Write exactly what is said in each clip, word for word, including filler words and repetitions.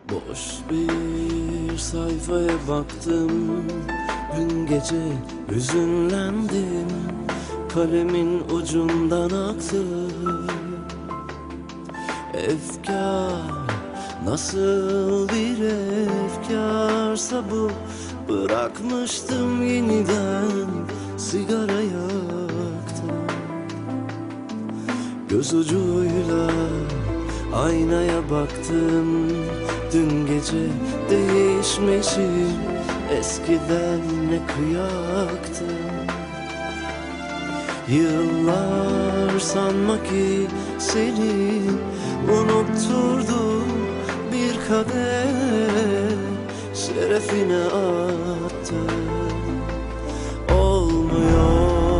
Boş bir sayfaya baktım, dün gece hüzünlendim. Kalemin ucundan aktı efkar. Nasıl bir efkarsa bu, bırakmıştım yeniden sigara yaktım. Göz ucuyla aynaya baktım, dün gece değişmişim, eskiden ne kıyaktım. Yıllar sanma ki seni unutturdum, bir kadeh şerefine attım. Olmuyor,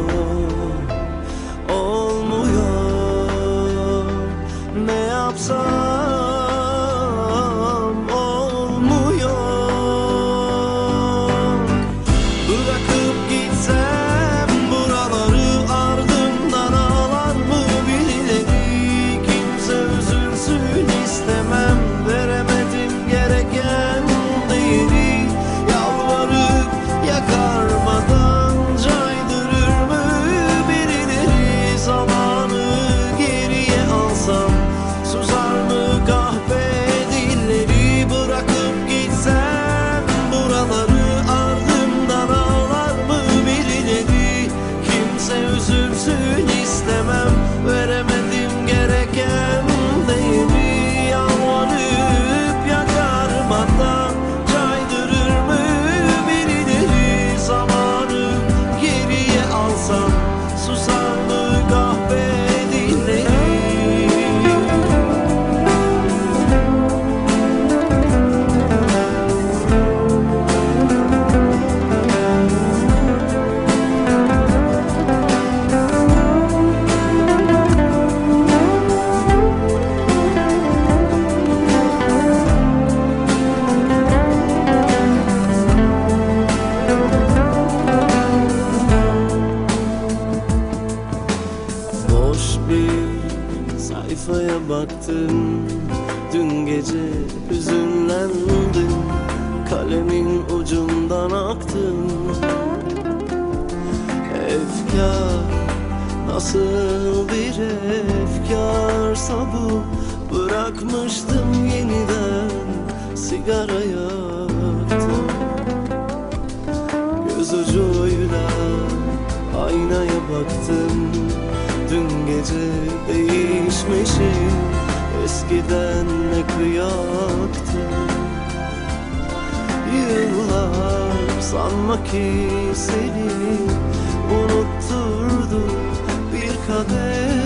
olmuyor, ne yapsam sayfaya baktım, dün gece hüzünlendim. Kalemin ucundan aktım efkar. Nasıl bir efkarsa bu, bırakmıştım yeniden sigara yaktım. Göz ucuyla aynaya baktım, dün gece değişmişim, eskiden ne kıyaktım. Yıllar sanma ki seni unutturdu, bir kadeh